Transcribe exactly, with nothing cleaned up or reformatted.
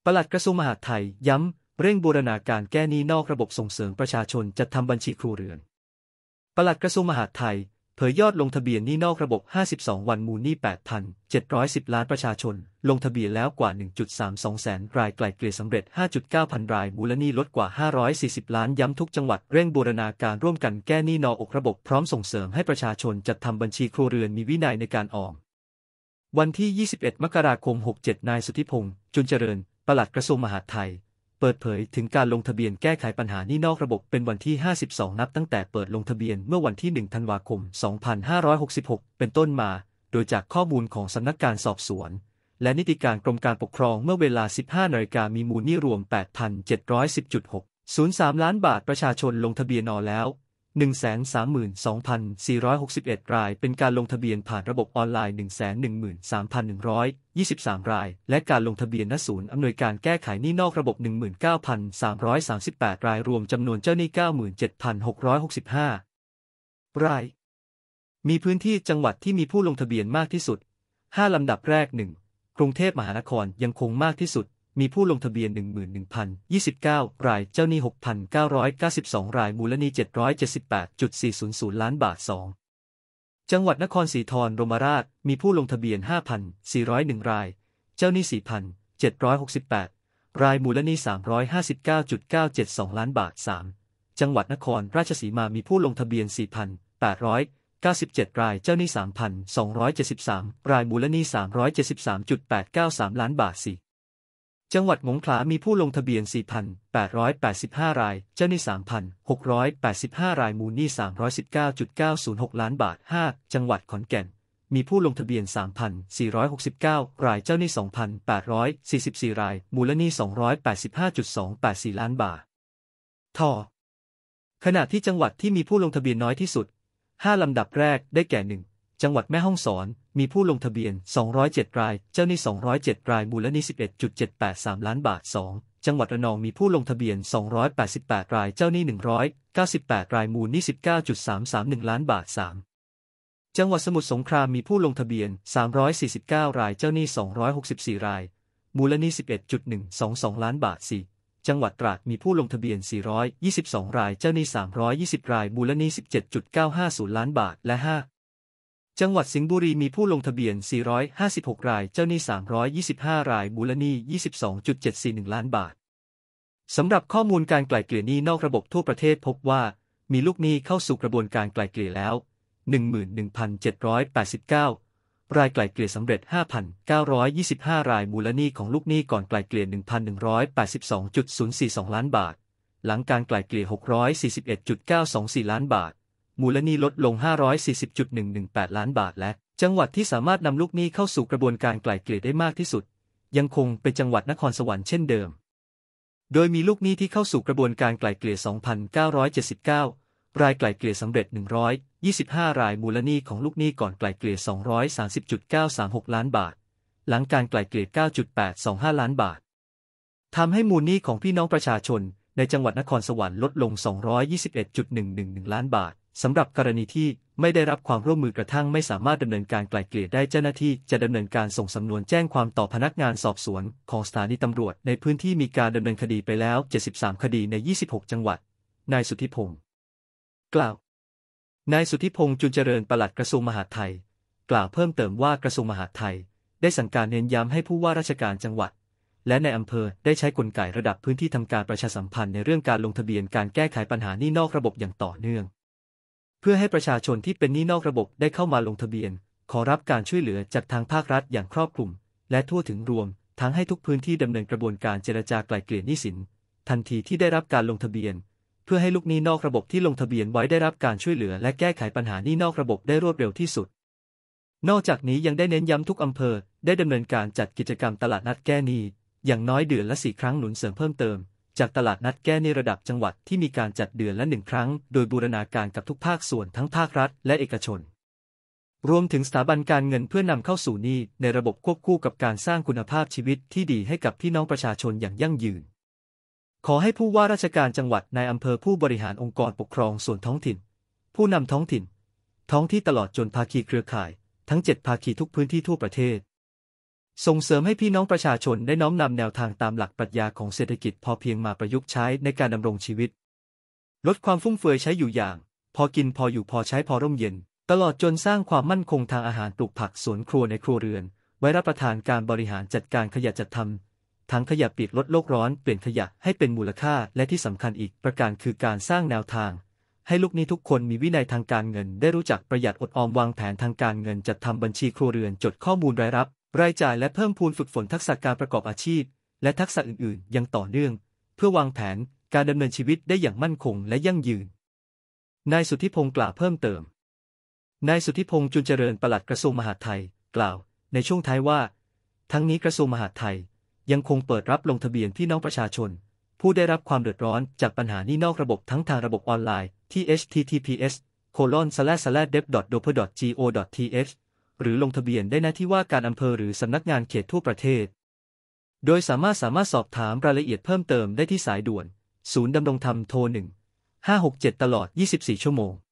ปลัดกระทรวงมหาดไทยย้ำเร่งบูรณาการแก้หนี้นอกระบบส่งเสริมประชาชนจัดทำบัญชีครัวเรือนปลัดกระทรวงมหาดไทยเผยยอดลงทะเบียนหนี้นอกระบบห้าสิบสองวันมูลหนี้ แปดพันเจ็ดร้อยสิบ ล้านประชาชนลงทะเบียนแล้วกว่า หนึ่งจุดสามสอง แสนรายไกล่เกลี่ยสำเร็จ ห้าจุดเก้า พันรายมูลหนี้ลดกว่าห้าร้อยสี่สิบล้านย้ำทุกจังหวัดเร่งบูรณาการร่วมกันแก้หนี้นอกระบบพร้อมส่งเสริมให้ประชาชนจัดทำบัญชีครัวเรือนมีวินัยในการออมวันที่ยี่สิบเอ็ดมกราคมหกเจ็ดนายสุทธิพงษ์จุลเจริญปลัดกระทรวงมหาดไทยเปิดเผยถึงการลงทะเบียนแก้ไขปัญหาหนี้นอกระบบเป็นวันที่ห้าสิบสองนับตั้งแต่เปิดลงทะเบียนเมื่อวันที่หนึ่งธันวาคมสองพันห้าร้อยหกสิบหกเป็นต้นมาโดยจากข้อมูลของสำนักงานสอบสวนและนิติการกรมการปกครองเมื่อเวลา สิบห้านาฬิกามีมูลหนี้รวม แปดพันเจ็ดร้อยสิบจุดหกศูนย์สาม ล้านบาทประชาชนลงทะเบียนออแล้ว หนึ่งแสนสามหมื่นสองพันสี่ร้อยหกสิบเอ็ด รายเป็นการลงทะเบียนผ่านระบบออนไลน์ หนึ่งแสนหนึ่งหมื่นสามพันหนึ่งร้อยยี่สิบสาม รายและการลงทะเบียนณศูนย์อำนวยการแก้ไขหนี้นอกระบบ หนึ่งหมื่นเก้าพันสามร้อยสามสิบแปด รายรวมจำนวนเจ้าหนี้ เก้าหมื่นเจ็ดพันหกร้อยหกสิบห้า รายมีพื้นที่จังหวัดที่มีผู้ลงทะเบียนมากที่สุดห้าลำดับแรก หนึ่ง กรุงเทพมหานครยังคงมากที่สุดมีผู้ลงทะเบียน หนึ่งหมื่นหนึ่งพันยี่สิบเก้า รายเจ้าหนี้ หกพันเก้าร้อยเก้าสิบสอง รายมูลหนี้ เจ็ดร้อยเจ็ดสิบแปดจุดสี่ศูนย์ ล้านบาท สอง จังหวัดนครศรีธรรมราชมีผู้ลงทะเบียน ห้าพันสี่ร้อยเอ็ด รายเจ้าหนี้ สี่พันเจ็ดร้อยหกสิบแปด รายมูลหนี้ สามร้อยห้าสิบเก้าจุดเก้าเจ็ดสอง ล้านบาท สาม จังหวัดนครราชสีมามีผู้ลงทะเบียน สี่พันแปดร้อยเก้าสิบเจ็ด รายเจ้าหนี้ สามพันสองร้อยเจ็ดสิบสาม รายมูลหนี้ สามร้อยเจ็ดสิบสามจุดแปดเก้าสาม ล้านบาท สี่จังหวัดสงขลามีผู้ลงทะเบียน สี่พันแปดร้อยแปดสิบห้า รายเจ้าหนี้ สามพันหกร้อยแปดสิบห้า รายมูลหนี้ สามร้อยสิบเก้าจุดเก้าศูนย์หก ล้านบาท ห้า จังหวัดขอนแก่นมีผู้ลงทะเบียน สามพันสี่ร้อยหกสิบเก้า รายเจ้าหนี้ สองพันแปดร้อยสี่สิบสี่ รายมูลหนี้ สองร้อยแปดสิบห้าจุดสองแปดสี่ ล้านบาททขณะที่จังหวัดที่มีผู้ลงทะเบียนน้อยที่สุดห้าลำดับแรกได้แก่ หนึ่งจังหวัดแม่ฮ่องสอนมีผู้ลงทะเบียนสองร้อยเจ็ดรายเจ้าหนี้สองร้อยเจ็ดรายมูลหนี้ สิบเอ็ดจุดเจ็ดแปดสาม ล้านบาท สอง จังหวัดระนองมีผู้ลงทะเบียนสองร้อยแปดสิบแปดรายเจ้าหนี้หนึ่งร้อยเก้าสิบแปดรายมูลหนี้ สิบเก้าจุดสามสามหนึ่ง ล้านบาท สาม จังหวัดสมุทรสงครามมีผู้ลงทะเบียนสามร้อยสี่สิบเก้ารายเจ้าหนี้สองร้อยหกสิบสี่รายมูลหนี้ สิบเอ็ดจุดหนึ่งสองสอง ล้านบาท สี่ จังหวัดตราดมีผู้ลงทะเบียนสี่ร้อยยี่สิบสองรายเจ้าหนี้สามร้อยยี่สิบรายมูลหนี้ สิบเจ็ดจุดเก้าห้าศูนย์ ล้านบาทและ ห้าจังหวัดสิงห์บุรีมีผู้ลงทะเบียนสี่ร้อยห้าสิบหกรายเจ้าหนี้สามร้อยยี่สิบห้ารายมูลหนี้ ยี่สิบสองจุดเจ็ดสี่หนึ่ง ล้านบาทสำหรับข้อมูลการไกล่เกลี่ยหนี้นอกระบบทั่วประเทศพบว่ามีลูกหนี้เข้าสู่กระบวนการไกล่เกลี่ยแล้ว หนึ่งหมื่นหนึ่งพันเจ็ดร้อยแปดสิบเก้า รายไกล่เกลี่ยสำเร็จ ห้าพันเก้าร้อยยี่สิบห้า รายมูลหนี้ของลูกหนี้ก่อนไกล่เกลี่ย หนึ่งพันหนึ่งร้อยแปดสิบสองจุดศูนย์สี่สอง ล้านบาทหลังการไกล่เกลี่ย หกร้อยสี่สิบเอ็ดจุดเก้าสองสี่ ล้านบาทมูลหนี้ลดลง ห้าร้อยสี่สิบจุดหนึ่งหนึ่งแปด ล้านบาทและจังหวัดที่สามารถนำลูกหนี้เข้าสู่กระบวนการไกล่เกลี่ยได้มากที่สุดยังคงเป็นจังหวัดนครสวรรค์เช่นเดิมโดยมีลูกหนี้ที่เข้าสู่กระบวนการไกล่เกลี่ย สองพันเก้าร้อยเจ็ดสิบเก้า รายไกล่เกลี่ยสำเร็จ หนึ่งร้อยยี่สิบห้า รายมูลหนี้ของลูกหนี้ก่อนไกล่เกลี่ย สองร้อยสามสิบจุดเก้าสามหก ล้านบาทหลังการไกล่เกลี่ย เก้าจุดแปดสองห้า ล้านบาททำให้มูลหนี้ของพี่น้องประชาชนในจังหวัดนครสวรรค์ลดลง สองร้อยยี่สิบเอ็ดจุดหนึ่งหนึ่งหนึ่ง ล้านบาทสำหรับกรณีที่ไม่ได้รับความร่วมมือกระทั่งไม่สามารถดำเนินการไกล่เกลี่ยได้เจ้าหน้าที่จะดำเนินการส่งสำนวนแจ้งความต่อพนักงานสอบสวนของสถานีตำรวจในพื้นที่มีการดำเนินคดีไปแล้วเจ็ดสิบสามคดีในยี่สิบหกจังหวัดนายสุทธิพงศ์กล่าวนายสุทธิพงษ์จุลเจริญปลัดกระทรวงมหาดไทยกล่าวเพิ่มเติมว่ากระทรวงมหาดไทยได้สั่งการเน้นย้ำให้ผู้ว่าราชการจังหวัดและในอำเภอได้ใช้กลไกระดับพื้นที่ทำการประชาสัมพันธ์ในเรื่องการลงทะเบียนการแก้ไขปัญหาหนี้นอกระบบอย่างต่อเนื่องเพื่อให้ประชาชนที่เป็นหนี้นอกระบบได้เข้ามาลงทะเบียนขอรับการช่วยเหลือจากทางภาครัฐอย่างครอบคลุมและทั่วถึงรวมทั้งให้ทุกพื้นที่ดำเนินกระบวนการเจรจาไกล่เกลี่ยหนี้สินทันทีที่ได้รับการลงทะเบียนเพื่อให้ลูกหนี้นอกระบบที่ลงทะเบียนไว้ได้รับการช่วยเหลือและแก้ไขปัญหาหนี้นอกระบบได้รวดเร็วที่สุดนอกจากนี้ยังได้เน้นย้ำทุกอำเภอได้ดำเนินการจัดกิจกรรมตลาดนัดแก้หนี้อย่างน้อยเดือนละสี่ครั้งหนุนเสริมเพิ่มเติมจากตลาดนัดแก้หนี้ระดับจังหวัดที่มีการจัดเดือนละหนึ่งครั้งโดยบูรณาการกับทุกภาคส่วนทั้งภาครัฐและเอกชนรวมถึงสถาบันการเงินเพื่อนำเข้าสู่หนี้ในระบบควบคู่กับการสร้างคุณภาพชีวิตที่ดีให้กับพี่น้องประชาชนอย่างยั่งยืนขอให้ผู้ว่าราชการจังหวัดนายอำเภอผู้บริหารองค์กรปกครองส่วนท้องถิ่นผู้นำท้องถิ่นท้องที่ตลอดจนภาคีเครือข่ายทั้งเจ็ดภาคีทุกพื้นที่ทั่วประเทศส่งเสริมให้พี่น้องประชาชนได้น้อมนำแนวทางตามหลักปรัชญาของเศรษฐกิจพอเพียงมาประยุกต์ใช้ในการดำรงชีวิตลดความฟุ่มเฟือยใช้อยู่อย่างพอกินพออยู่พอใช้พอร่มเย็นตลอดจนสร้างความมั่นคงทางอาหารปลูกผักสวนครัวในครัวเรือนไว้รับประทานการบริหารจัดการขยะจัดทำทั้งขยะเปียกลดโลกร้อนเปลี่ยนขยะให้เป็นมูลค่าและที่สำคัญอีกประการคือการสร้างแนวทางให้ลูกหนี้ทุกคนมีวินัยทางการเงินได้รู้จักประหยัดอดออมวางแผนทางการเงินจัดทำบัญชีครัวเรือนจดข้อมูลรายรับรายจ่ายและเพิ่มพูนฝึกฝนทักษะการประกอบอาชีพและทักษะอื่นๆยังต่อเนื่องเพื่อวางแผนการดำเนินชีวิตได้อย่างมั่นคงและยั่งยืนนายสุทธิพงศ์กล่าวเพิ่มเติมนายสุทธิพงศ์จุลเจริญปลัดกระทรวงมหาดไทยกล่าวในช่วงท้ายว่าทั้งนี้กระทรวงมหาดไทยยังคงเปิดรับลงทะเบียนพี่น้องประชาชนผู้ได้รับความเดือดร้อนจากปัญหาหนี้นอกระบบทั้งทางระบบออนไลน์ที่ เอช ที ที พี เอส โคลอน สแลช สแลช เดบ ดอท โดเพ ดอท จี โอ ดอท ที เอช หรือลงทะเบียนได้ณที่ว่าการอำเภอหรือสำนักงานเขตทั่วประเทศโดยสามารถสามารถสอบถามรายละเอียดเพิ่มเติมได้ที่สายด่วนศูนย์ดำรงธรรมโทรหนึ่งห้าหกเจ็ดตลอดยี่สิบสี่ชั่วโมง